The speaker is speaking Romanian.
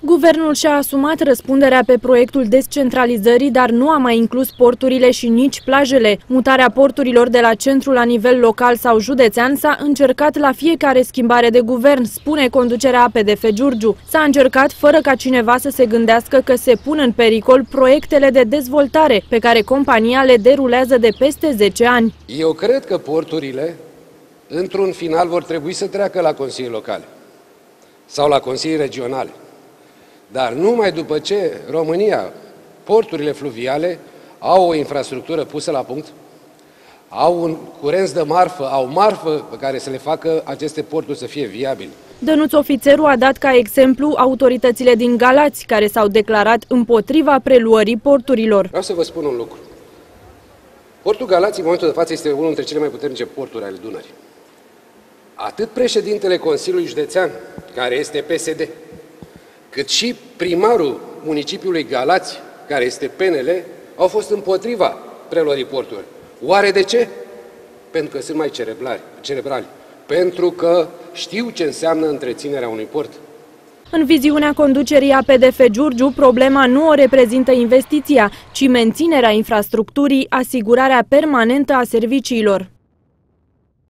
Guvernul și-a asumat răspunderea pe proiectul descentralizării, dar nu a mai inclus porturile și nici plajele. Mutarea porturilor de la centru la nivel local sau județean s-a încercat la fiecare schimbare de guvern, spune conducerea APDF Giurgiu. S-a încercat fără ca cineva să se gândească că se pun în pericol proiectele de dezvoltare pe care compania le derulează de peste 10 ani. Eu cred că porturile, într-un final, vor trebui să treacă la consilii locale sau la consilii regionale. Dar numai după ce România, porturile fluviale, au o infrastructură pusă la punct, au un curent de marfă, au marfă pe care să le facă aceste porturi să fie viabile. Dănuț Ofițeru a dat ca exemplu autoritățile din Galați, care s-au declarat împotriva preluării porturilor. Vreau să vă spun un lucru. Portul Galați, în momentul de față, este unul dintre cele mai puternice porturi ale Dunării. Atât președintele Consiliului Județean, care este PSD, cât și primarul municipiului Galați, care este PNL, au fost împotriva preluării portului. Oare de ce? Pentru că sunt mai cerebrali. Pentru că știu ce înseamnă întreținerea unui port. În viziunea conducerii APDF Giurgiu, problema nu o reprezintă investiția, ci menținerea infrastructurii, asigurarea permanentă a serviciilor.